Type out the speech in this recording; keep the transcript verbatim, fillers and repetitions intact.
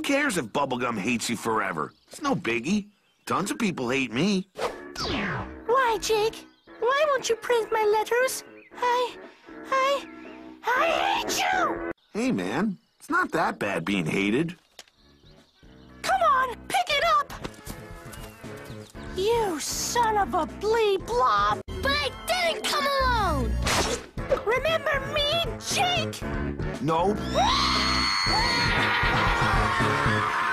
cares if Bubblegum hates you forever? It's no biggie. Tons of people hate me. Why, Jake? Why won't you print my letters? I... I... I hate you! Hey, man. It's not that bad being hated. Come on, pick it up! You son of a blee blob! But I didn't come alone! Remember me, Jake? No.